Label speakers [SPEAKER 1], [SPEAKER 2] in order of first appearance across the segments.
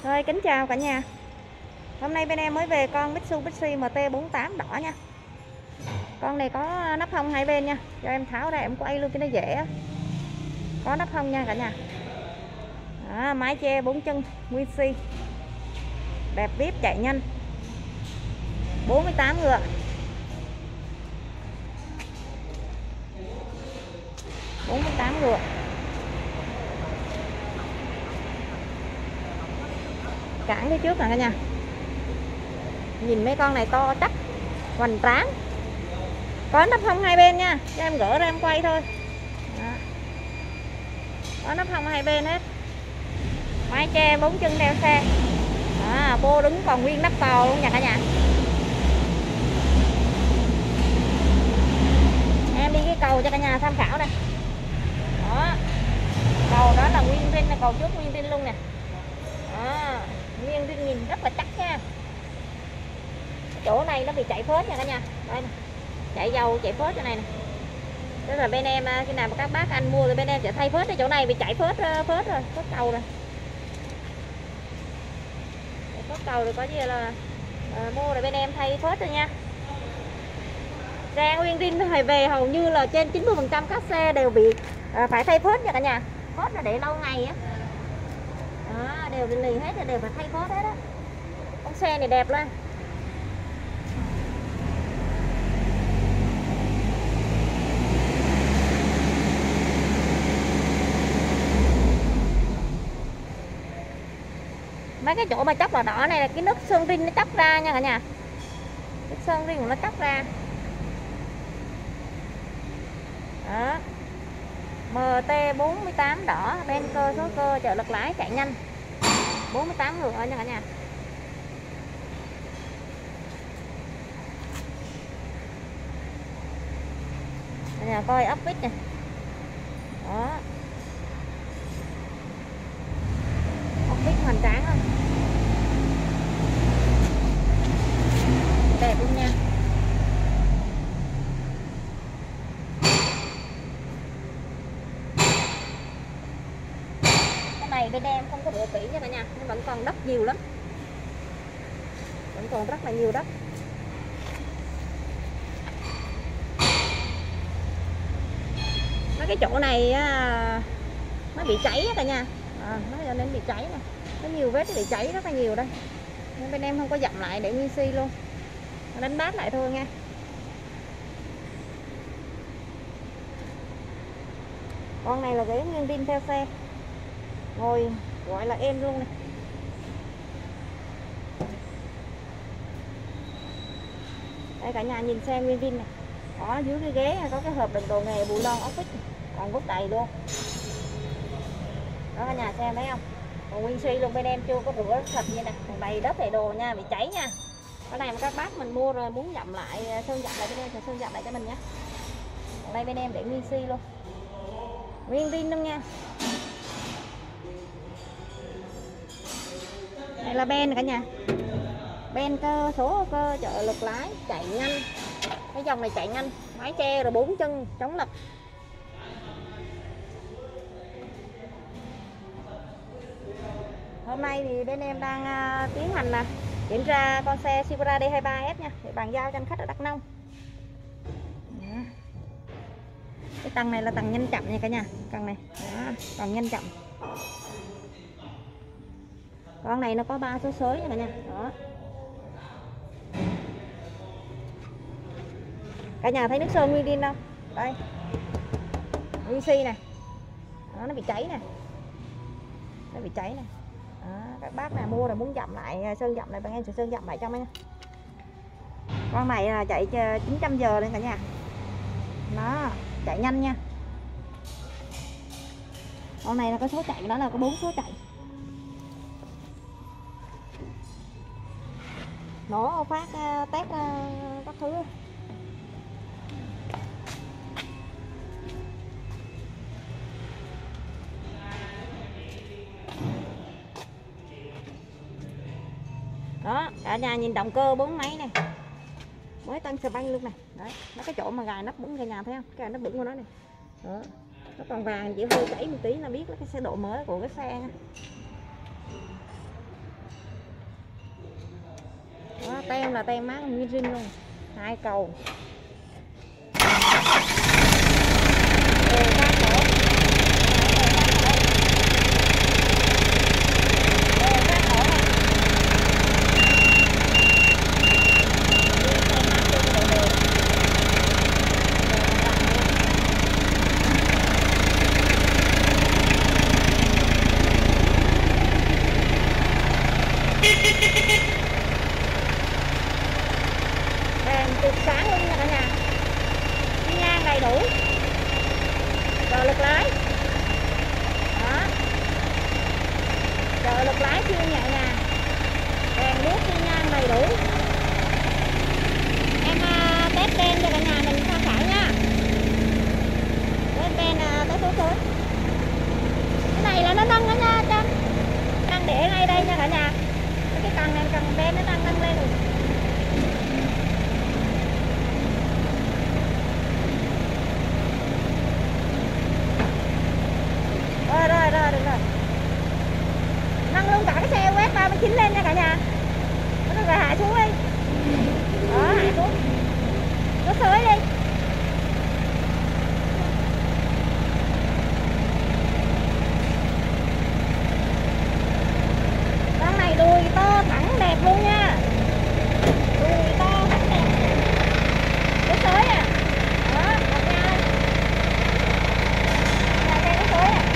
[SPEAKER 1] Rồi, kính chào cả nhà. Hôm nay bên em mới về con Mitsubishi MT48 đỏ nha. Con này có nắp hông hai bên nha. Cho em tháo ra em quay luôn cho nó dễ á. Có nắp hông nha cả nhà. Đó, mái che 4 chân nguyên si. Đẹp vip chạy nhanh. 48 ngựa. ngựa. Cản phía trước nè cả nhà. Nhìn mấy con này to chắc, hoành tráng. Có nắp hông hai bên nha. Cho em gỡ ra em quay thôi. Đó. Có nắp hông hai bên hết. Mái che 4 chân đeo xe. Đó, bô đứng còn nguyên nắp cò luôn nha cả nhà. Em đi cái cầu cho cả nhà tham khảo đây. Đó. Cầu đó là nguyên rin, là cầu trước nguyên rin luôn nè. Đó. Nguyên rin nhìn rất là chắc nha. Chỗ này nó bị chạy phết nha cả nhà. Đây nè. Chạy dầu chạy phết chỗ này nè. Tức là bên em khi nào mà các bác anh mua thì bên em sẽ thay phết. Chỗ này bị chạy phết rồi, phết cầu rồi. Phết cầu rồi có gì là mua rồi bên em thay phết rồi nha. Xe nguyên rin hồi về hầu như là trên 90% các xe đều bị phải thay phết nha cả nhà. Phết là để lâu ngày á. Đó, đều lì hết rồi, đều phải thay phết hết á. Con xe này đẹp lên. Mấy cái chỗ mà chóc đỏ đỏ này là cái nước sơn rin nó chóc ra nha cả nhà. Nước sơn rin của nó chóc ra. Đó. MT48 đỏ, ben cơ số cơ trợ lực lái chạy nhanh. 48 ngựa nha cả nhà. Cả nhà coi ốc vít nè. Đó. Ốc vít hoành tráng không? Đẹp luôn nha. Cái này bên em không có bổ kỹ nha cả nhà, nhưng vẫn còn đất nhiều lắm. Vẫn còn rất là nhiều đất. Mấy cái chỗ này nó bị cháy cả nhà. Nó cho nên bị cháy nè. Có nhiều vết bị cháy rất là nhiều đây. Nhưng bên em không có dặm lại để nguyên si luôn. Đánh bát lại thôi nha. Con này là ghế nguyên rin theo xe. Ngồi gọi là êm luôn này. Đây cả nhà nhìn xe nguyên rin này. Đó, dưới cái ghế có cái hộp đựng đồ nghề bù lon ốc vít còn vứt đầy luôn. Đó cả nhà xem thấy không? Còn nguyên si luôn, bên em chưa có rửa thật như này, còn đầy đất đầy đồ nha, bị cháy nha. Cái này mà các bác mình mua rồi muốn dặm lại, sơn dặm lại bên em thì sơn dặm lại cho mình nhé. Còn đây bên em để nguyên si luôn, nguyên rin luôn nha. Đây là ben cả nhà. Ben cơ số cơ trợ lực lái chạy nhanh. Cái dòng này chạy nhanh, mái che rồi 4 chân chống lật. Hôm nay thì bên em đang tiến hành kiểm tra con xe Supra D23S nha, để bàn giao cho anh khách ở Đắk Nông. Cái tầng này là tầng nhanh chậm nha cả nhà, tầng này. Đó, tầng nhanh chậm. Con này nó có 3 số xới nha cả nhà. Đó. Cả nhà thấy nước sơn nguyên rin không? Đây. Nguyên si nè. Đó, nó bị cháy nè. Nó bị cháy nè. Đó, các bác nào mua rồi muốn dặm lại, sơn dặm lại bên em sẽ sơn dặm lại cho mấy. Con này là chạy 900 giờ lên cả nhà. Nó chạy nhanh nha. Con này là cái số chạy đó là có 4 số chạy. Nổ phát test các thứ. Đó, cả nhà nhìn động cơ 4 máy này. Mới tăng xà banh luôn này. Đấy, nó cái chỗ mà gài nắp bẩn cả nhà thấy không? Cái nắp bẩn của nó này. Đó. Nó còn vàng chỉ hơi chảy một tí là biết cái xe độ mới của cái xe nha. Tem là tem mát nguyên zin luôn, 2 cầu. Đèn cực sáng luôn nha cả nhà, xi nhan đầy đủ, trợ lực lái đó, trợ lực lái siêu nhẹ nhàng, đèn đuốc xi nhan đầy đủ. Em test đen cho cả nhà mình tham khảo nha. Test đen tới số. Cái này là nó nâng đó nha, đang để ngay đây nha cả nhà. Cái cần này, cần đen nó đang nâng lên rồi. Rồi, được rồi. Nâng luôn cả cái xe quét 39 lên nha cả nhà. Nó rồi hạ xuống đi. Đó, hạ xuống. Nó sới đi. Con này đùi to thẳng đẹp luôn nha. Đùi to thẳng đẹp. Nó sới à. Đó, đặt ra đây. Là xe nó sới à.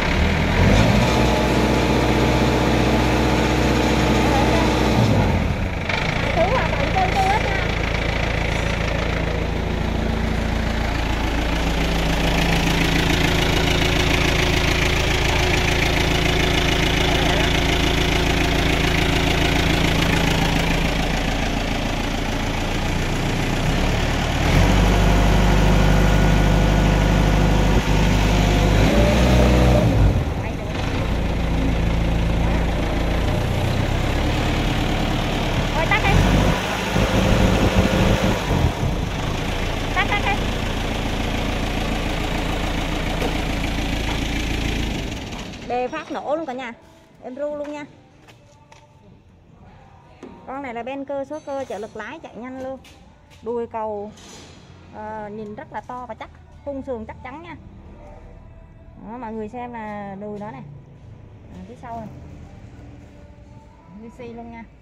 [SPEAKER 1] Đề phát nổ luôn cả nhà, em ru luôn nha. Con này là ben cơ số cơ, trợ lực lái chạy nhanh luôn, đuôi cầu nhìn rất là to và chắc, khung sườn chắc chắn nha. Đó, mọi người xem là đùi đó này, phía sau này VC luôn nha.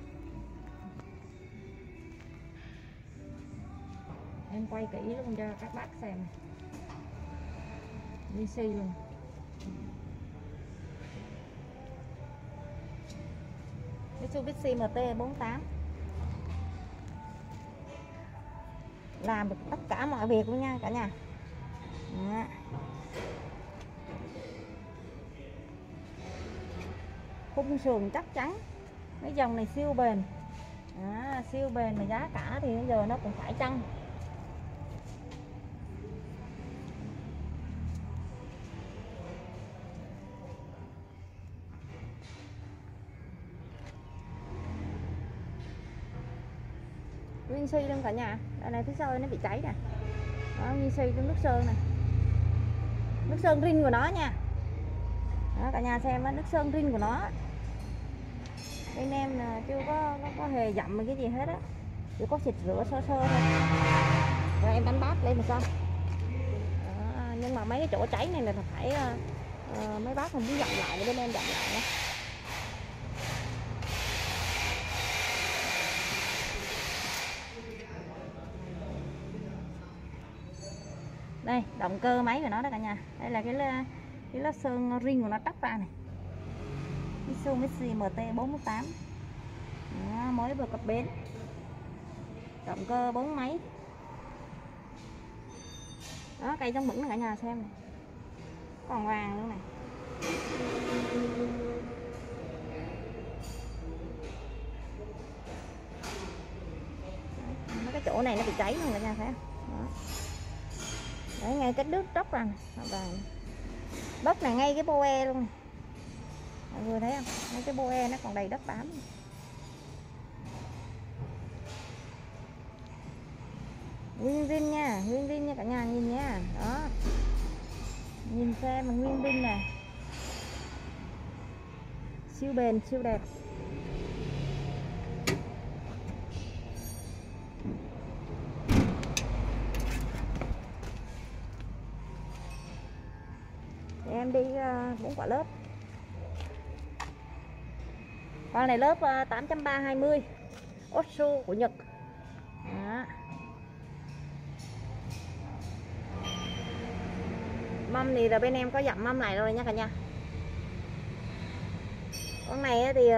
[SPEAKER 1] Em quay kỹ luôn cho các bác xem, VC luôn. Mitsubishi MT48 làm được tất cả mọi việc luôn nha cả nhà. Đó. Khung sườn chắc chắn, cái dòng này siêu bền. Đó, siêu bền mà giá cả thì bây giờ nó cũng phải chăng. Nguyên xi luôn cả nhà. Đây này, phía sau nó bị cháy nè. Đó, nguyên xi trong nước sơn này. Nước sơn rin của nó nha. Đó, cả nhà xem á, nước sơn rin của nó. Bên em là chưa có hề dặm cái gì hết á. Chỉ có xịt rửa sơ sơ thôi. Rồi em đánh bát lên là xong. Đó, nhưng mà mấy cái chỗ cháy này là phải mấy bác mình đi dặm lại, bên em dặm lại nha. Đây, động cơ máy của nó đó cả nhà. Đây là cái lớp sơn ring của nó tách ra này. Mitsubishi MT48. Đó, mới vừa cập bến. Động cơ 4 máy. Đó, cây trong bẩn này cả nhà xem này. Còn vàng luôn này. Mấy cái chỗ này nó bị cháy luôn cả nhà thấy không? Đó. Đấy, ngay cái đứt tróc ra này, đất này ngay cái boe luôn này. Mọi người thấy không? Ngay cái boe nó còn đầy đất bám. Nguyên zin nha, nguyên zin nha cả nhà nhìn nha. Đó. Nhìn xe mà nguyên zin nè. Siêu bền, siêu đẹp. 4 quả lớp. Con này lớp 8.320 Otsu của Nhật. Đó. Mâm thì là bên em có dặm mâm này rồi nha cả nhà. Con này thì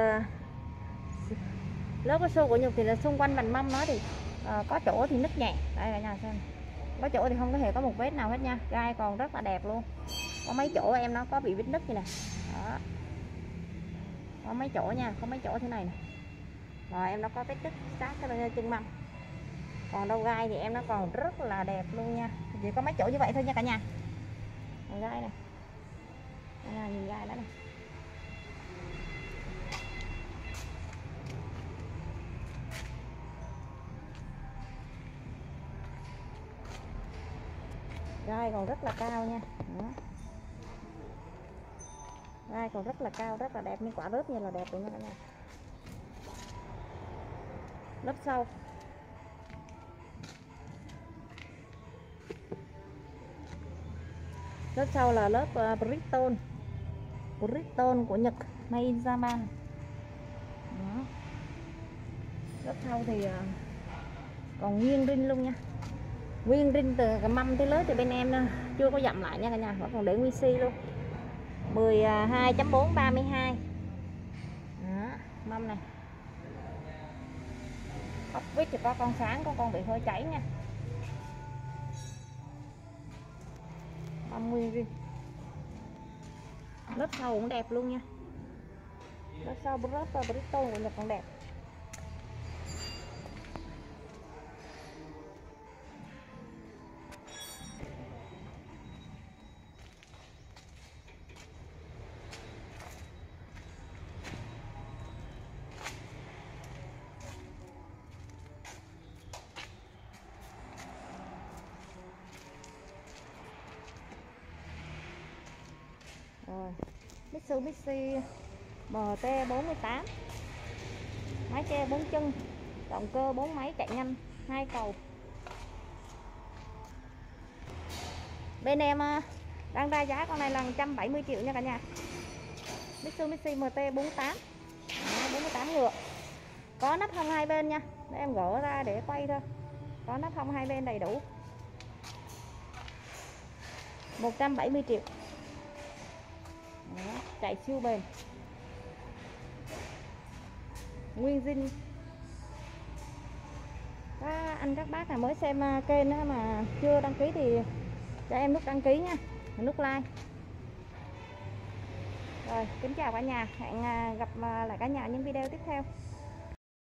[SPEAKER 1] lớp Otsu của Nhật thì là xung quanh bàn mâm nó thì có chỗ thì nứt nhẹ. Đây cả nhà xem. Có chỗ thì không có hề có một vết nào hết nha. Gai còn rất là đẹp luôn. Có mấy chỗ em nó có bị vết nứt như này. Đó. Có mấy chỗ nha, có mấy chỗ thế này nè. Rồi em nó có vết nứt sát cái chân mâm. Còn đâu gai thì em nó còn rất là đẹp luôn nha. Chỉ có mấy chỗ như vậy thôi nha cả nhà. Còn gai này. Đây là nhìn gai đó này. Gai còn rất là cao nha. Đó. Gai còn rất là cao, rất là đẹp, nhưng quả rớt như là đẹp luôn nha cả nhà. Lớp sau. Lớp sau là lớp Bridgestone của Nhật, made in Japan. Đó. Lớp sau thì còn nguyên rin luôn nha. Nguyên rin từ cái mâm tới lớp thì bên em chưa có dặm lại nha cả nhà, vẫn còn để nguyên si luôn. 12.432. Đó, mâm này. Ốc vít thì có con sáng, có con bị hơi cháy nha. Mâm nguyên rin. Lớp sau cũng đẹp luôn nha. Lớp sau Bridgestone của Nhật còn đẹp. Rồi, Mitsubishi MT48, máy che 4 chân, động cơ 4 máy chạy nhanh, 2 cầu. Bên em đang ra giá con này là 170 triệu nha cả nhà. Mitsubishi MT48, 48 ngựa. Có nắp hông hai bên nha. Để em gỡ ra để quay thôi. Có nắp hông hai bên đầy đủ. 170 triệu. Đó, chạy siêu bền. Nguyên zin. Các anh các bác nào mới xem kênh đó mà chưa đăng ký thì cho em nút đăng ký nha, nút like. Rồi, kính chào cả nhà, hẹn gặp lại cả nhà những video tiếp theo.